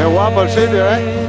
Qué guapo el sitio, ¿eh?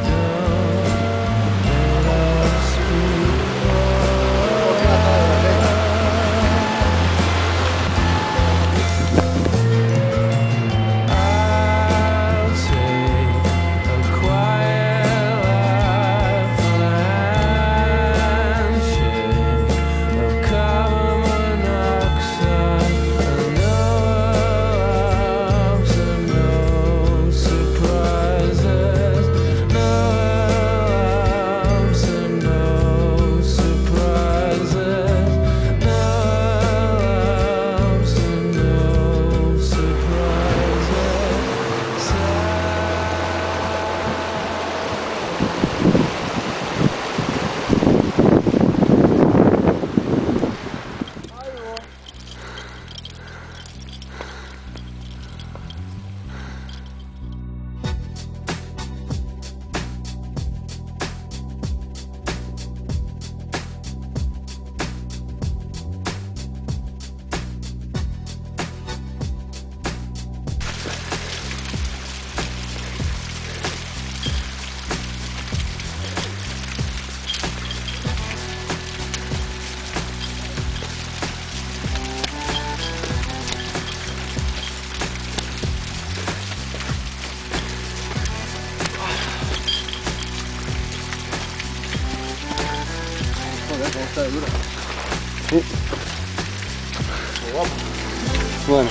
Está de dura. Sí. Muy guapo. Bueno.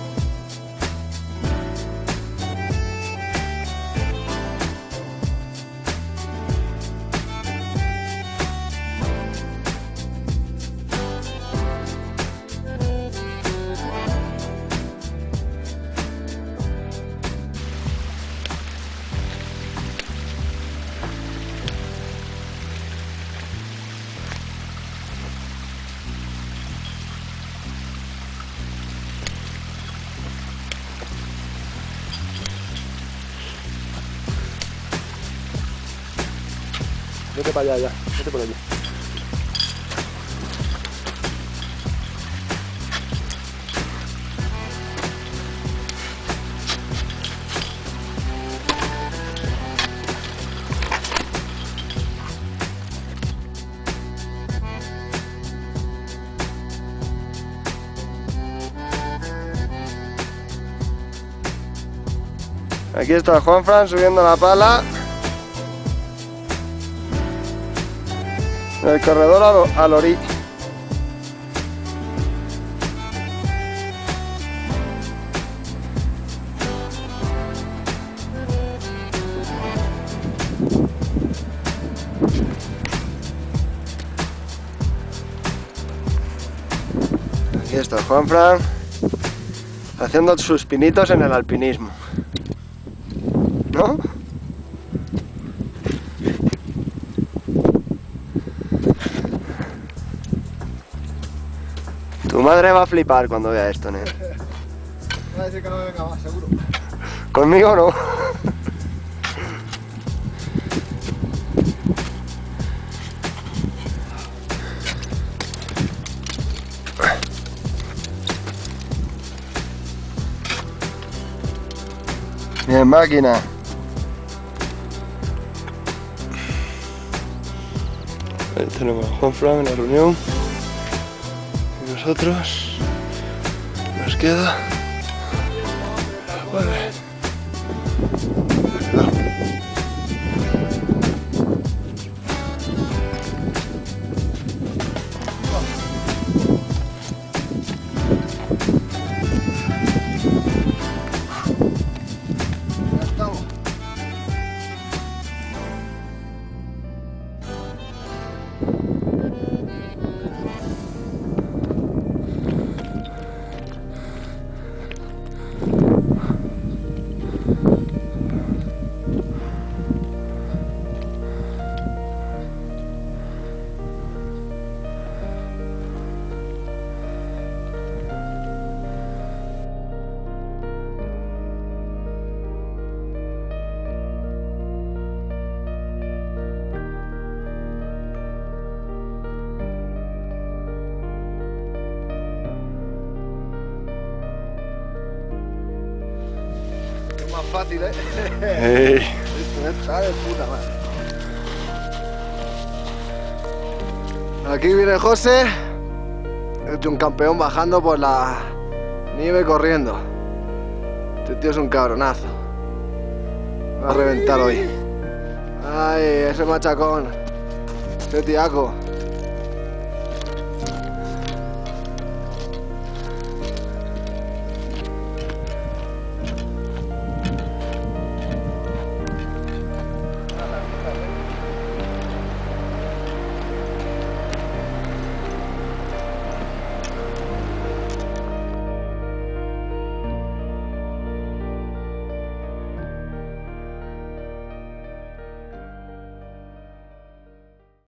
Vete para allá ya, vete por allí. Aquí está Juanfran subiendo la pala. El corredor al orí. Aquí está Juanfran haciendo sus pinitos en el alpinismo. ¿No? Tu madre va a flipar cuando vea esto, ¿no? Va a decir que no me venga más, seguro. Conmigo no. Bien, máquina. Ahí tenemos a Juanfran en la reunión. Y nosotros nos queda. Vale. Fácil, ¿eh? Hey. Esto está de puta madre. Aquí viene José. Es un campeón bajando por la nieve corriendo. Este tío es un cabronazo. Va a reventar hoy. Ay, ese machacón. Ese tiaco.